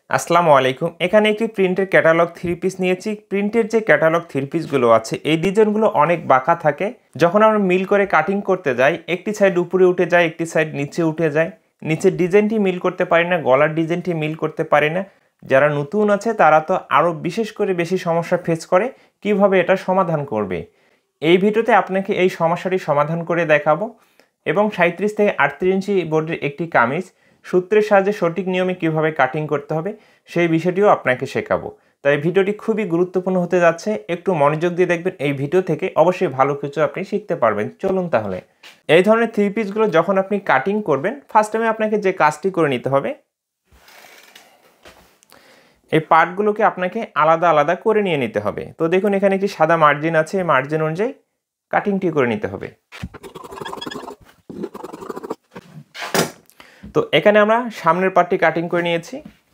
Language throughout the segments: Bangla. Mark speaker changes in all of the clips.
Speaker 1: আসসালামু আলাইকুম। এখানে একটি প্রিন্টের ক্যাটালগ থ্রি পিস নিয়েছি। প্রিন্টের যে ক্যাটালগ থ্রি পিসগুলো আছে এই ডিজাইনগুলো অনেক বাঁকা থাকে। যখন আমরা মিল করে কাটিং করতে যাই একটি সাইড উপরে উঠে যায়, একটি সাইড নিচে উঠে যায়। নিচের ডিজাইনটি মিল করতে পারি না, গলার ডিজাইনটি মিল করতে পারি না। যারা নতুন আছে তারা তো আরও বিশেষ করে বেশি সমস্যা ফেস করে, কিভাবে এটা সমাধান করবে। এই ভিডিওতে আপনাকে এই সমস্যাটি সমাধান করে দেখাবো এবং 37 থেকে 38 ইঞ্চি বোর্ডের একটি কামিজ সূত্রের সাহায্যে সঠিক নিয়মে কিভাবে কাটিং করতে হবে সেই বিষয়টিও আপনাকে শেখাবো। তাই ভিডিওটি খুবই গুরুত্বপূর্ণ হতে যাচ্ছে, একটু মনোযোগ দিয়ে দেখবেন। এই ভিডিও থেকে অবশ্যই ভালো কিছু আপনি শিখতে পারবেন। চলুন তাহলে। এই ধরনের থ্রি পিসগুলো যখন আপনি কাটিং করবেন ফার্স্ট টাইমে আপনাকে যে কাজটি করে নিতে হবে, এই পার্টগুলোকে আপনাকে আলাদা আলাদা করে নিয়ে নিতে হবে। তো দেখুন এখানে একটি সাদা মার্জিন আছে, এই মার্জিন অনুযায়ী কাটিংটি করে নিতে হবে। তো এখানে আমরা সামনের পার্টটি কাটিং করে নিয়েছি।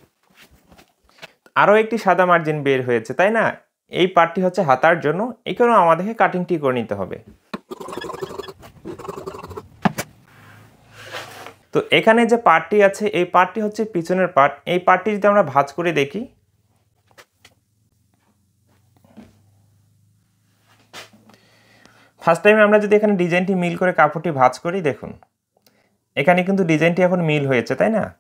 Speaker 1: আরও একটি সাদা মার্জিন বের হয়েছে, তাই না? এই পার্টটি হচ্ছে হাতার জন্য, এখানেও আমাদেরকে কাটিংটি করে নিতে হবে। তো এখানে যে পার্টটি আছে এই পার্টটি হচ্ছে পিছনের পার্ট। এই পার্টটি যদি আমরা ভাঁজ করে দেখি, ফার্স্ট টাইমে আমরা যদি এখানে ডিজাইনটি মিল করে কাপড়টি ভাঁজ করি, দেখুন এখানে কিন্তু ডিজাইনটি এখন মিল হয়েছে, তাই না?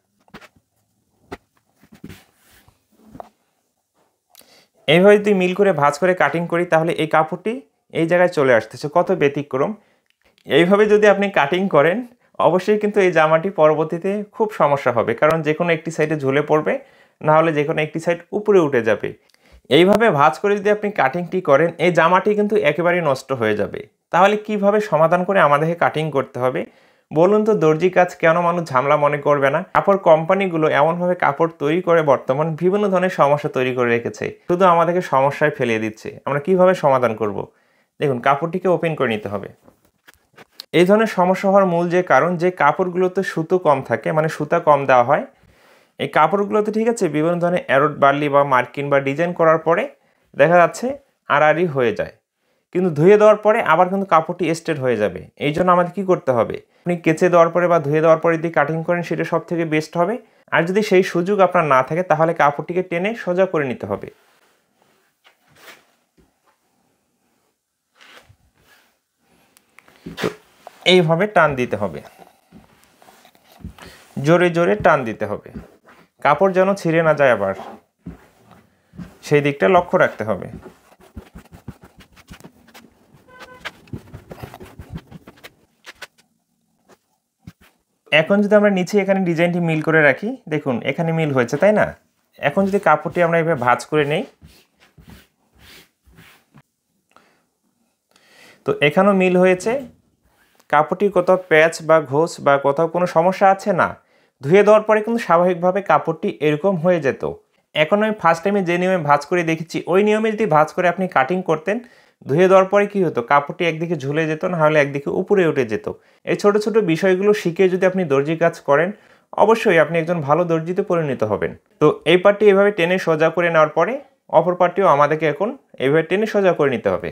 Speaker 1: এইভাবে যদি মিল করে ভাঁজ করে কাটিং করি তাহলে এই কাপড়টি এই জায়গায় চলে আসতেছে, কত ব্যতিক্রম। এইভাবে যদি আপনি কাটিং করেন অবশ্যই কিন্তু এই জামাটি পরবর্তীতে খুব সমস্যা হবে, কারণ যে কোনো একটি সাইডে ঝুলে পড়বে, না হলে যে কোনো একটি সাইড উপরে উঠে যাবে। এইভাবে ভাঁজ করে যদি আপনি কাটিংটি করেন এই জামাটি কিন্তু একেবারেই নষ্ট হয়ে যাবে। তাহলে কিভাবে সমাধান করে আমাদেরকে কাটিং করতে হবে বলুন তো? দর্জি কাজ কেন মানুষ ঝামেলা মনে করবে না? কাপড় কোম্পানিগুলো এমনভাবে কাপড় তৈরি করে বর্তমান বিভিন্ন ধরনের সমস্যা তৈরি করে রেখেছে, শুধু আমাদেরকে সমস্যায় ফেলিয়ে দিচ্ছে। আমরা কিভাবে সমাধান করব? দেখুন কাপড়টিকে ওপেন করে নিতে হবে। এই ধরনের সমস্যা হওয়ার মূল যে কারণ, যে কাপড়গুলোতে সুতো কম থাকে, মানে সুতা কম দেওয়া হয়, এই কাপড়গুলোতে ঠিক আছে বিভিন্ন ধরনের অ্যারোড বার্লি বা মার্কিন বা ডিজাইন করার পরে দেখা যাচ্ছে আড়াআড়ি হয়ে যায়, কিন্তু ধুয়ে দেওয়ার পরে আবার কিন্তু কাপড়টি স্ট্রেট হয়ে যাবে। এই জন্য আমাদের কী করতে হবে, আপনি কেচে দেওয়ার পরে বা ধুয়ে দেওয়ার পরে যদি কাটিং করেন সেটা সব থেকে বেস্ট হবে। আর যদি সেই সুযোগ আপনার না থাকে তাহলে কাপড়টিকে টেনে সোজা করে নিতে হবে। তো এইভাবে টান দিতে হবে, জোরে জোরে টান দিতে হবে, কাপড় যেন ছিঁড়ে না যায়, আবার সেই দিকটা লক্ষ্য রাখতে হবে। এখন যদি আমরা নিচে এখানে ডিজাইনটি মিল করে রাখি, দেখুন এখানে মিল হয়েছে, তাই না? এখন যদি কাপড়টি আমরা এভাবে ভাঁজ করে নেই, তো এখানেও মিল হয়েছে। কাপড়টির কোথাও প্যাচ বা ঘোষ বা কোথাও কোনো সমস্যা আছে না। ধুয়ে দেওয়ার পরে কিন্তু স্বাভাবিকভাবে কাপড়টি এরকম হয়ে যেত। এখন আমি ফার্স্ট টাইমে যে নিয়মে ভাঁজ করে দেখেছি ওই নিয়মে যদি ভাঁজ করে আপনি কাটিং করতেন, ধুয়ে দেওয়ার পরে কী হতো, কাপড়টি একদিকে ঝুলে যেত, না হলে একদিকে উপরে উঠে যেত। এই ছোট ছোট বিষয়গুলো শিখে যদি আপনি দর্জি কাজ করেন অবশ্যই আপনি একজন ভালো দর্জিতে পরিণত হবেন। তো এই পার্টটি এভাবে টেনে সোজা করে নেওয়ার পরে অপর পার্টটিও আমাদেরকে এখন এইভাবে টেনে সোজা করে নিতে হবে।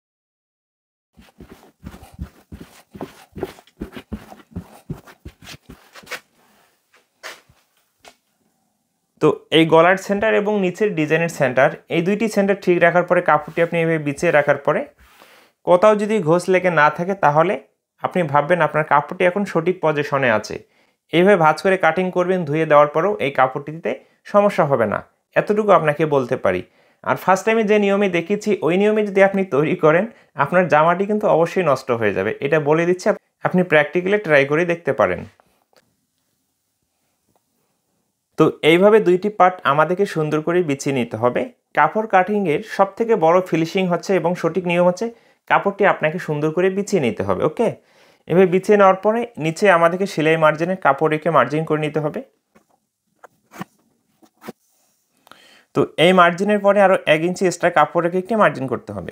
Speaker 1: তো এই গলার সেন্টার এবং নিচের ডিজাইনের সেন্টার, এই দুইটি সেন্টার ঠিক রাখার পরে কাপড়টি আপনি এভাবে বিছিয়ে রাখার পরে কোথাও যদি ঘোষ লেগে না থাকে তাহলে আপনি ভাববেন আপনার কাপড়টি এখন সঠিক পজিশনে আছে। এইভাবে ভাঁজ করে কাটিং করবেন, ধুয়ে দেওয়ার পরেও এই কাপড়টিতে সমস্যা হবে না, এতটুকু আপনাকে বলতে পারি। আর ফার্স্ট টাইমে যে নিয়মে দেখিয়েছি ওই নিয়মে যদি আপনি তৈরি করেন আপনার জামাটি কিন্তু অবশ্যই নষ্ট হয়ে যাবে, এটা বলে দিচ্ছি। আপনি প্র্যাকটিক্যালি ট্রাই করে দেখতে পারেন। তো এইভাবে দুইটি পার্ট আমাদেরকে সুন্দর করে বিছিয়ে নিতে হবে। কাপড় কাটিংয়ের সবথেকে বড় ফিনিশিং হচ্ছে এবং সঠিক নিয়ম হচ্ছে কাপড়টি আপনাকে সুন্দর করে বিছিয়ে নিতে হবে। ওকে, এভাবে বিছিয়ে নেওয়ার পরে নিচে আমাদেরকে সেলাই মার্জিনে কাপড় রেখে মার্জিন করে নিতে হবে। তো এই মার্জিনের পরে আরও 1 ইঞ্চি এক্সট্রা কাপড় রেখে একটি মার্জিন করতে হবে।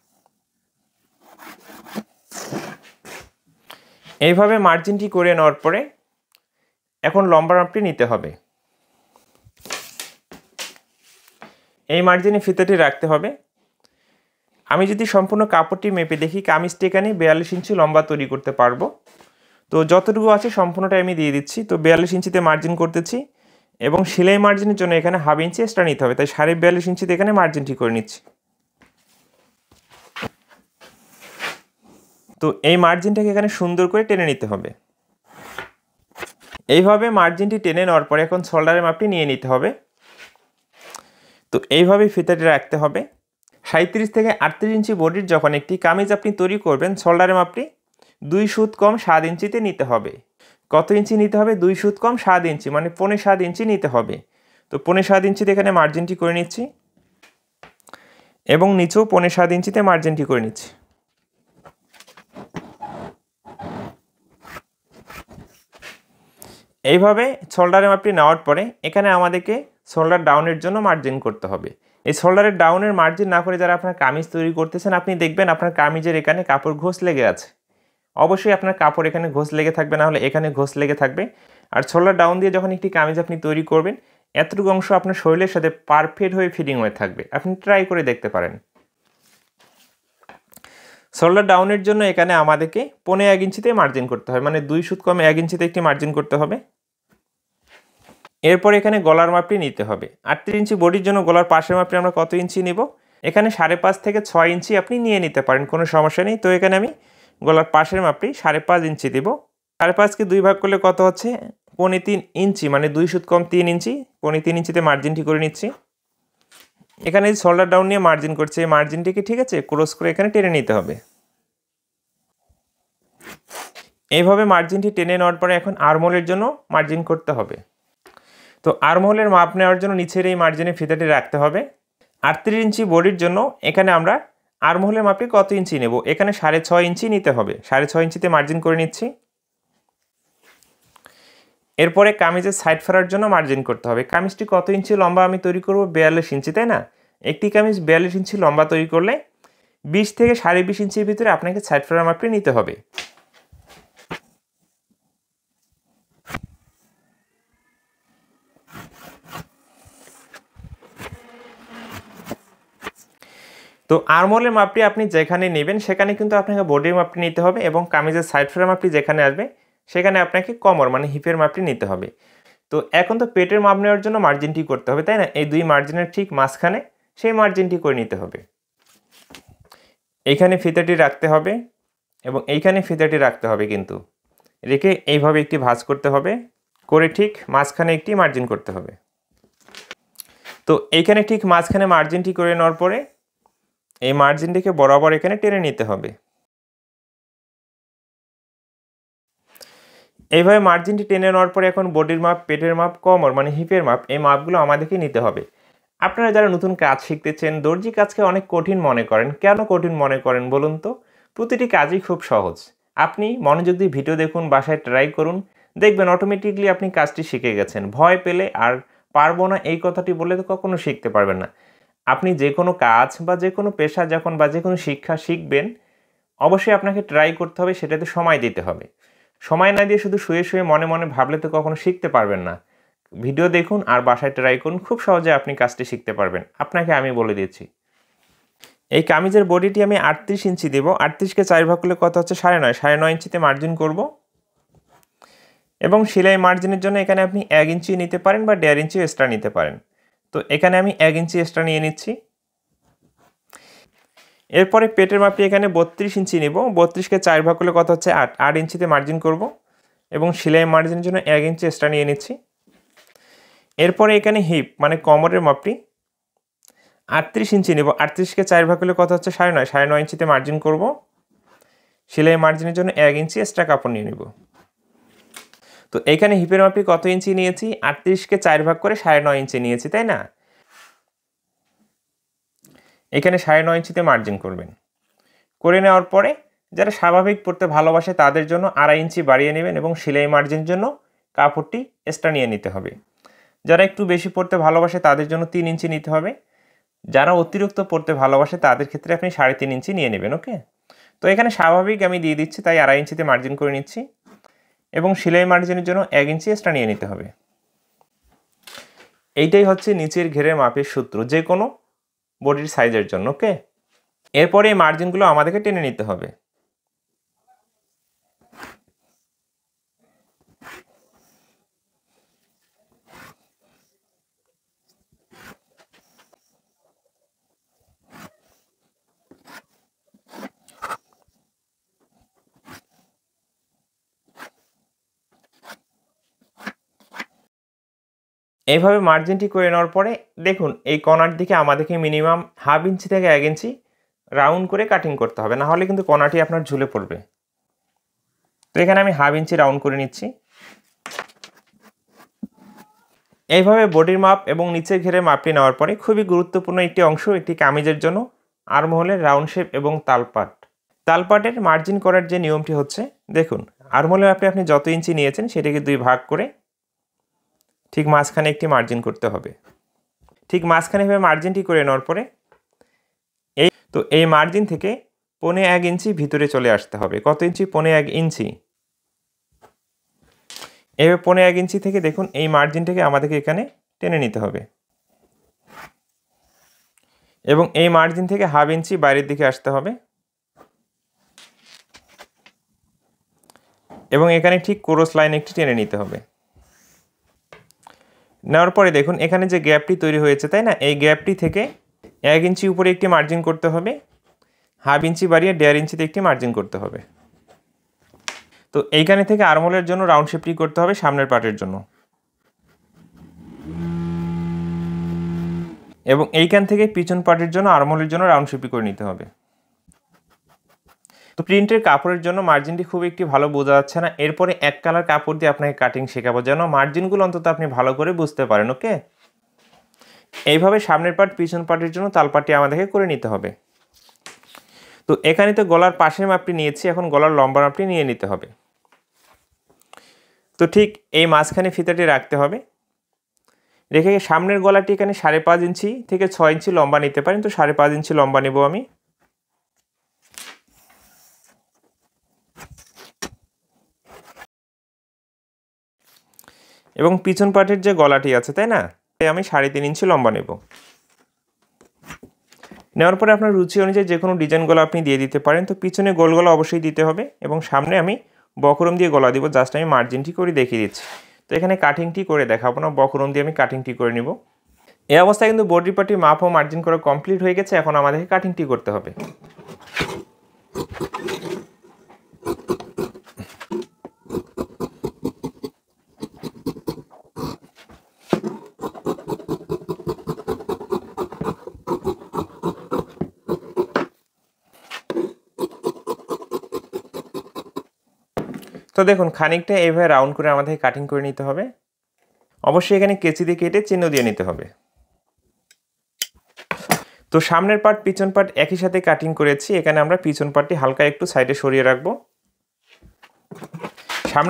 Speaker 1: এইভাবে মার্জিনটি করে নেওয়ার পরে এখন লম্বা মাপটি নিতে হবে। এই মার্জিনে ফিতাটি রাখতে হবে। আমি যদি সম্পূর্ণ কাপড়টি মেপে দেখি কামিজটি এখানে 42 ইঞ্চি লম্বা তৈরি করতে পারবো। তো যতটুকু আছে সম্পূর্ণটাই আমি দিয়ে দিচ্ছি। তো 42 ইঞ্চিতে মার্জিন করতেছি এবং সেলাই মার্জিনের জন্য এখানে হাফ ইঞ্চি এক্সট্রা নিতে হবে, তাই 42.5 ইঞ্চিতে এখানে মার্জিনটি করে নিচ্ছি। তো এই মার্জিনটাকে এখানে সুন্দর করে টেনে নিতে হবে। এইভাবে মার্জিনটি টেনে নেওয়ার পরে এখন শোল্ডারের মাপটি নিয়ে নিতে হবে। তো এইভাবেই ফিতাটি রাখতে হবে। 37 থেকে 38 ইঞ্চি বডির যখন একটি কামিজ আপনি তৈরি করবেন, শোল্ডারের মাপটি 2 সুত কম 7 ইঞ্চিতে নিতে হবে। কত ইঞ্চি নিতে হবে? 2 সুত কম 7 ইঞ্চি, মানে 7.5 ইঞ্চি নিতে হবে। তো 7.5 ইঞ্চিতে এখানে মার্জিনটি করে নিচ্ছি এবং নিচেও 7.5 ইঞ্চিতে মার্জিনটি করে নিচ্ছি। এইভাবে শোল্ডারের মাপটি নেওয়ার পরে এখানে আমাদেরকে শোল্ডার ডাউনের জন্য মার্জিন করতে হবে। এই শোল্ডারের ডাউনের মার্জিন না করে যারা আপনার কামিজ তৈরি করতেছেন, আপনি দেখবেন আপনার কামিজের এখানে কাপড় ঘোষ লেগে আছে। অবশ্যই আপনার কাপড় এখানে ঘোষ লেগে থাকবে, না হলে এখানে ঘোষ লেগে থাকবে। আর শোল্ডার ডাউন দিয়ে যখন একটি কামিজ আপনি তৈরি করবেন, এতটুকু অংশ আপনার শরীরের সাথে পারফেক্ট হয়ে ফিটিং হয়ে থাকবে। আপনি ট্রাই করে দেখতে পারেন। শোল্ডার ডাউনের জন্য এখানে আমাদেরকে 1.5 ইঞ্চিতে মার্জিন করতে হবে, মানে 2 সুত কম 1 ইঞ্চিতে একটি মার্জিন করতে হবে। এরপর এখানে গলার মাপটি নিতে হবে। 38 ইঞ্চি বডির জন্য গলার পাশের মাপটি আমরা কত ইঞ্চি নিব? এখানে 5.5 থেকে 6 ইঞ্চি আপনি নিয়ে নিতে পারেন, কোনো সমস্যা নেই। তো এখানে আমি গলার পাশের মাপটি 5.5 ইঞ্চি দিব। 5.5কে 2 ভাগ করলে কত হচ্ছে? 3.25 ইঞ্চি, মানে 2 সুত কম 3 ইঞ্চি। 3.25 ইঞ্চিতে মার্জিনটি করে নিচ্ছি। এখানে শোল্ডার ডাউন নিয়ে মার্জিন করছে, এই মার্জিনটিকে ঠিক আছে ক্রস করে এখানে টেনে নিতে হবে। এইভাবে মার্জিনটি টেনে নেওয়ার পরে এখন আর্মহোলের জন্য মার্জিন করতে হবে। তো আর্মহোলের মাপ নেওয়ার জন্য নিচের এই মার্জিনে ফিতাটি রাখতে হবে। 38 ইঞ্চি বডির জন্য এখানে আমরা আর্মহোলের মাপটি কত ইঞ্চি নেব? এখানে 6.5 ইঞ্চি নিতে হবে। 6.5 ইঞ্চিতে মার্জিন করে নিচ্ছি। এরপরে কামিজের সাইড ফেরার জন্য মার্জিন করতে হবে। কামিজটি কত ইঞ্চি লম্বা আমি তৈরি করব? 42 ইঞ্চি, তাই না? একটি কামিজ 42 ইঞ্চি লম্বা তৈরি করলে 20 থেকে 20.5 ইঞ্চির ভিতরে আপনাকে সাইড ফেরার মাপটি নিতে হবে। তো আর্মহোলের মাপটি আপনি যেখানে নেবেন সেখানে কিন্তু আপনাকে বডির মাপটি নিতে হবে, এবং কামিজের সাইড ফেরার মাপটি যেখানে আসবে সেখানে আপনাকে কোমর মানে হিপের মাপটি নিতে হবে। তো এখন তো পেটের মাপ নেওয়ার জন্য মার্জিনটি করতে হবে, তাই না? এই দুই মার্জিনের ঠিক মাঝখানে সেই মার্জিনটি করে নিতে হবে। এইখানে ফিতাটি রাখতে হবে এবং এইখানে ফিতাটি রাখতে হবে, কিন্তু রেখে এইভাবে একটি ভাঁজ করতে হবে, করে ঠিক মাঝখানে একটি মার্জিন করতে হবে। তো এইখানে ঠিক মাঝখানে মার্জিনটি করে নেওয়ার পরে এই মার্জিনটিকে বরাবর এখানে টেনে নিতে হবে। এইভাবে মার্জিনটি টেনে নেওয়ার পরে এখন বডির মাপ, পেটের মাপ, কোমর মানে হিপের মাপ, এই মাপগুলো আমাদেরকে নিতে হবে। আপনারা যারা নতুন কাজ শিখতেছেন, দর্জি কাজকে অনেক কঠিন মনে করেন। কেন কঠিন মনে করেন বলুন তো? প্রতিটি কাজই খুব সহজ। আপনি মনোযোগ দিয়ে ভিডিও দেখুন, বাসায় ট্রাই করুন, দেখবেন অটোমেটিকলি আপনি কাজটি শিখে গেছেন। ভয় পেলে আর পারবো না এই কথাটি বলে তো কখনো শিখতে পারবেন না। আপনি যে কোনো কাজ বা যে কোনো পেশা যখন বা যে কোনো শিক্ষা শিখবেন, অবশ্যই আপনাকে ট্রাই করতে হবে, সেটাতে সময় দিতে হবে। সময় না দিয়ে শুধু শুয়ে শুয়ে মনে মনে ভাবলে তো কখনো শিখতে পারবেন না। ভিডিও দেখুন আর বাসায় ট্রাই করুন, খুব সহজে আপনি কাজটি শিখতে পারবেন। আপনাকে আমি বলে দিচ্ছি। এই কামিজের বডিটি আমি 38 ইঞ্চি দেব। 38কে 4 ভাগ করলে কত হচ্ছে? 9.5। 9.5 ইঞ্চিতে মার্জিন করব এবং সেলাই মার্জিনের জন্য এখানে আপনি 1 ইঞ্চি নিতে পারেন বা 1.5 ইঞ্চি এক্সট্রা নিতে পারেন। তো এখানে আমি 1 ইঞ্চি এক্সট্রা নিয়ে নিচ্ছি। এরপরে পেটের মাপটি এখানে 32 ইঞ্চি নেব। 32কে 4 ভাগ করলে কত হচ্ছে? 8। 8 ইঞ্চিতে মার্জিন করব এবং সেলাই মার্জিনের জন্য 1 ইঞ্চি এক্সট্রা নিয়ে নিচ্ছি। এরপরে এখানে হিপ মানে কোমরের মাপটি 38 ইঞ্চি নেব। 38কে 4 ভাগ করলে কত হচ্ছে? 9.5। 9.5 ইঞ্চিতে মার্জিন করব। সেলাই মার্জিনের জন্য 1 ইঞ্চি এক্সট্রা কাপড় নিয়ে নেব। তো এখানে হিপের মাপটি কত ইঞ্চি নিয়েছি? 38কে 4 ভাগ করে 9.5 ইঞ্চি নিয়েছি, তাই না? এখানে 9.5 ইঞ্চিতে মার্জিন করবেন। করে নেওয়ার পরে যারা স্বাভাবিক পড়তে ভালোবাসে তাদের জন্য 2.5 ইঞ্চি বাড়িয়ে নেবেন এবং সেলাই মার্জিনের জন্য কাপড়টি এক্সট্রা নিয়ে নিতে হবে। যারা একটু বেশি পড়তে ভালোবাসে তাদের জন্য 3 ইঞ্চি নিতে হবে। যারা অতিরিক্ত পড়তে ভালোবাসে তাদের ক্ষেত্রে আপনি 3.5 ইঞ্চি নিয়ে নেবেন। ওকে, তো এখানে স্বাভাবিক আমি দিয়ে দিচ্ছি, তাই 2.5 ইঞ্চিতে মার্জিন করে নিচ্ছি এবং সেলাই মার্জিনের জন্য 1 ইঞ্চি এক্সট্রা নিয়ে নিতে হবে। এইটাই হচ্ছে নিচের ঘেরের মাপের সূত্র যে কোনো বডির সাইজের জন্য। ওকে, এরপরে এই মার্জিনগুলো আমাদেরকে টেনে নিতে হবে। এইভাবে মার্জিনটি করে নেওয়ার পরে দেখুন এই কর্নার দিকে আমাদেরকে মিনিমাম হাফ ইঞ্চি থেকে 1 ইঞ্চি রাউন্ড করে কাটিং করতে হবে, না হলে কিন্তু কর্নারটি আপনার ঝুলে পড়বে। তো এখানে আমি হাফ ইঞ্চি রাউন্ড করে নিচ্ছি। এইভাবে বডির মাপ এবং নিচের ঘেরের মাপটি নেওয়ার পরে খুবই গুরুত্বপূর্ণ একটি অংশ একটি কামিজের জন্য আর্মহোলের রাউন্ড শেপ এবং তালপাট। তালপাটের মার্জিন করার যে নিয়মটি হচ্ছে, দেখুন আর্মহোলের আপনি যত ইঞ্চি নিয়েছেন সেটাকে 2 ভাগ করে ঠিক মাঝখানে একটি মার্জিন করতে হবে। ঠিক মাঝখানে এভাবে মার্জিনটি করে নেওয়ার পরে এই মার্জিন থেকে 1.25 ইঞ্চি ভিতরে চলে আসতে হবে। কত ইঞ্চি? 1.25 ইঞ্চি। এভাবে 1.25 ইঞ্চি থেকে দেখুন এই মার্জিনটাকে আমাদেরকে এখানে টেনে নিতে হবে এবং এই মার্জিন থেকে হাফ ইঞ্চি বাইরের দিকে আসতে হবে এবং এখানে ঠিক ক্রস লাইন একটি টেনে নিতে হবে। নেওয়ার পরে দেখুন এখানে যে গ্যাপটি তৈরি হয়েছে, তাই না, এই গ্যাপটি থেকে 1 ইঞ্চি উপরে একটি মার্জিন করতে হবে, হাফ ইঞ্চি বাড়িয়ে 1.5 ইঞ্চিতে একটি মার্জিন করতে হবে। তো এইখানে থেকে আর্মহোলের জন্য রাউন্ড শেপটি করতে হবে সামনের পার্টের জন্য এবং এইখান থেকে পিছন পার্টের জন্য আর্মহোলের জন্য রাউন্ড শেপটি করে নিতে হবে। তো প্রিন্টের কাপড়ের জন্য মার্জিনটি খুব একটি ভালো বোঝা যাচ্ছে না, এরপরে এক কালার কাপড় দিয়ে আপনাকে কাটিং শেখাবো যেন মার্জিনগুলো অন্তত আপনি ভালো করে বুঝতে পারেন। ওকে, এইভাবে সামনের পার্ট পিছন পার্টের জন্য তালপাটটি আমাদেরকে করে নিতে হবে। তো এখানে তো গলার পাশের মাপটি নিয়েছি, এখন গলার লম্বা মাপটি নিয়ে নিতে হবে। তো ঠিক এই মাঝখানে ফিতাটি রাখতে হবে, রেখে সামনের গলাটি এখানে 5.5 ইঞ্চি থেকে 6 ইঞ্চি লম্বা নিতে পারেন। তো 5.5 ইঞ্চি লম্বা নেব আমি এবং পিছন পার্টের যে গলাটি আছে, তাই না, আমি 3.5 ইঞ্চি লম্বা নেব। নেওয়ার পরে আপনার রুচি অনুযায়ী যে কোনো ডিজাইন গলা আপনি দিয়ে দিতে পারেন। তো পিছনে গোল গলা অবশ্যই দিতে হবে এবং সামনে আমি বক্রম দিয়ে গলা দিব। জাস্ট আমি মার্জিনটি করে দেখিয়ে দিচ্ছি। তো এখানে কাটিংটি করে দেখাবো না, বক্রম দিয়ে আমি কাটিংটি করে নিব। এই অবস্থায় কিন্তু বডি পার্টির মাপ ও মার্জিন করা কমপ্লিট হয়ে গেছে, এখন আমাদেরকে কাটিংটি করতে হবে। তো দেখুন খানিকটা এইভাবে রাউন্ড করে আমাদের কাটিং করে নিতে হবে। অবশ্যই এখানে কেচি দিয়ে কেটে চিহ্ন দিয়ে নিতে হবে। তো সামনের পার্ট পিছন পার্ট একই সাথে কাটিং করেছি, এখানে আমরা পিছন পার্টটি হালকা একটু সাইডে সরিয়ে রাখবো। সামনে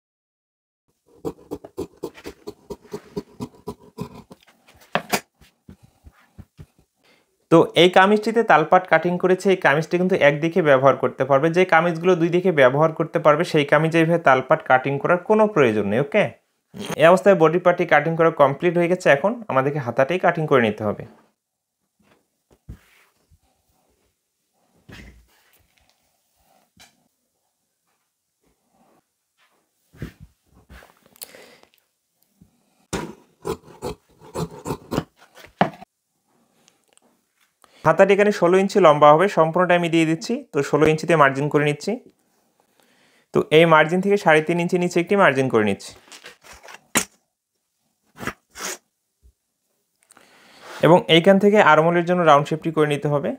Speaker 1: তো এই কামিজটিতে তালপাট কাটিং করেছে, এই কামিজটি কিন্তু একদিকে ব্যবহার করতে পারবে। যে কামিজগুলো 2 দিকে ব্যবহার করতে পারবে সেই কামিজে এইভাবে তালপাট কাটিং করার কোনো প্রয়োজন নেই। ওকে, এই অবস্থায় বডি পার্টটি কাটিং করা কমপ্লিট হয়ে গেছে, এখন আমাদেরকে হাতাটাই কাটিং করে নিতে হবে। হাতাটি এখানে 16 ইঞ্চি লম্বা হবে, সম্পূর্ণটা আমি দিয়ে দিচ্ছি। তো 16 ইঞ্চিতে মার্জিন করে নিচ্ছি। তো এই মার্জিন থেকে 3.5 ইঞ্চি নিচে একটি মার্জিন করে নিচ্ছি এবং এইখান থেকে আর্মহোলের জন্য রাউন্ড শেপটি করে নিতে হবে।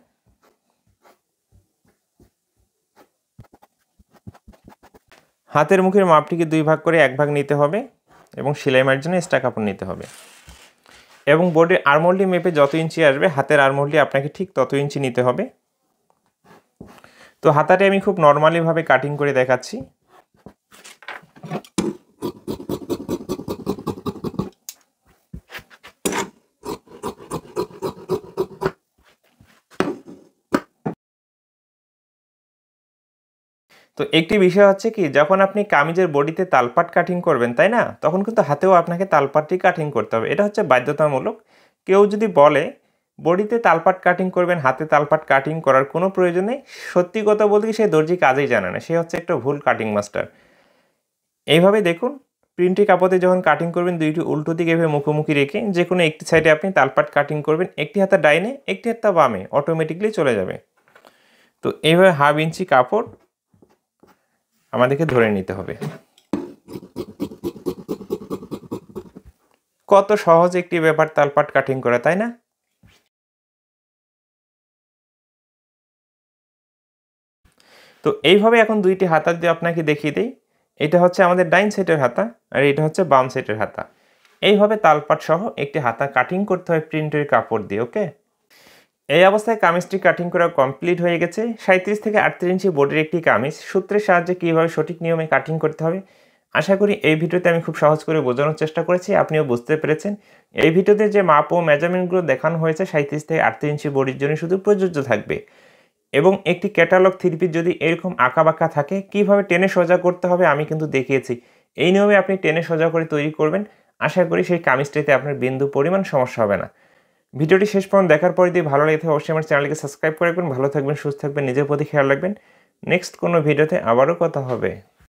Speaker 1: হাতের মুখের মাপটিকে 2 ভাগ করে 1 ভাগ নিতে হবে এবং সেলাই মারার জন্য এক্সট্রা কাপড় নিতে হবে এবং বডির আর্মহোলটি মেপে যত ইঞ্চি আসবে হাতের আর্মহোলটি আপনাকে ঠিক তত ইঞ্চি নিতে হবে। তো হাতাটি আমি খুব নর্মালি ভাবে কাটিং করে দেখাচ্ছি। তো একটি বিষয় হচ্ছে কি, যখন আপনি কামিজের বডিতে তালপাট কাটিং করবেন, তাই না, তখন কিন্তু হাতেও আপনাকে তালপাটটি কাটিং করতে হবে। এটা হচ্ছে বাধ্যতামূলক। কেউ যদি বলে বডিতে তালপাট কাটিং করবেন, হাতে তালপাট কাটিং করার কোনো প্রয়োজন নেই, সত্যি কথা বলতে কি সে দর্জি কাজেই জানে না, সে হচ্ছে একটা ভুল কাটিং মাস্টার। এইভাবে দেখুন প্রিন্টি কাপড়ে যখন কাটিং করবেন, দুইটি উল্টো দিকে এভাবে মুখোমুখি রেখে যে কোনো একটি সাইডে আপনি তালপাট কাটিং করবেন, একটি হাতা ডাইনে একটি হাতা বামে, অটোমেটিকলি চলে যাবে। তো এইভাবে হাফ ইঞ্চি কাপড় আমাদেরকে ধরে নিতে হবে। কত সহজ একটি ব্যাপার তালপাট কাটিং করা, তাই না? তো এইভাবে এখন দুইটি হাতা দিয়ে আপনাকে দেখিয়ে দেই। এটা হচ্ছে আমাদের ডাইন সাইডের হাতা আর এটা হচ্ছে বাম সাইডের হাতা। এইভাবে তালপাট সহ একটি হাতা কাটিং করতে হয় প্রিন্টের কাপড় দিয়ে, ওকে? এই অবস্থায় কামিজটি কাটিং করা কমপ্লিট হয়ে গেছে। 37 থেকে 38 ইঞ্চি বোর্ডের একটি কামিজ সূত্রের সাহায্যে কীভাবে সঠিক নিয়মে কাটিং করতে হবে আশা করি এই ভিডিওতে আমি খুব সহজ করে বোঝানোর চেষ্টা করেছি, আপনিও বুঝতে পেরেছেন। এই ভিডিওতে যে মাপ ও মেজারমেন্টগুলো দেখানো হয়েছে 37 থেকে 38 ইঞ্চি বোর্ডের জন্য শুধু প্রযোজ্য থাকবে। এবং একটি ক্যাটালগ থ্রি পিস যদি এরকম আঁকাবাঁকা থাকে কীভাবে টেনে সোজা করতে হবে আমি কিন্তু দেখিয়েছি। এই নিয়মে আপনি টেনে সোজা করে তৈরি করবেন, আশা করি সেই কামিজটিতে আপনার বিন্দু পরিমাণ সমস্যা হবে না। ভিডিওটি শেষ পর্যন্ত দেখার পর যদি ভালো লাগে অবশ্যই আমার চ্যানেলকে সাবস্ক্রাইব করে রাখবেন। ভালো থাকবেন, সুস্থ থাকবেন, নিজের প্রতি খেয়াল রাখবেন। নেক্সট কোনো ভিডিওতে আবারও কথা হবে।